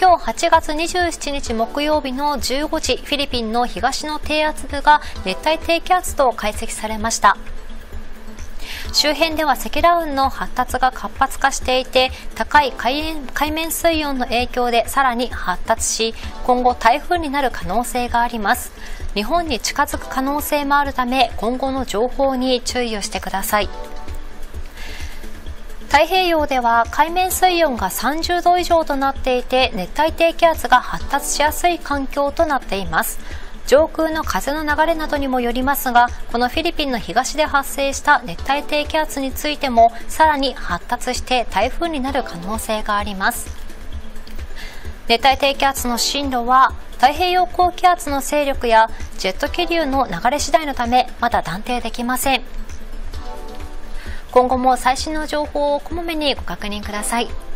今日8月27日木曜日の15時、フィリピンの東の低圧部が熱帯低気圧と解析されました。周辺では積乱雲の発達が活発化していて、高い海面水温の影響でさらに発達し、今後台風になる可能性があります。日本に近づく可能性もあるため、今後の情報に注意をしてください。太平洋では海面水温が30度以上となっていて、熱帯低気圧が発達しやすい環境となっています。上空の風の流れなどにもよりますが、このフィリピンの東で発生した熱帯低気圧についてもさらに発達して台風になる可能性があります。熱帯低気圧の進路は太平洋高気圧の勢力やジェット気流の流れ次第のためまだ断定できません。今後も最新の情報をこまめにご確認ください。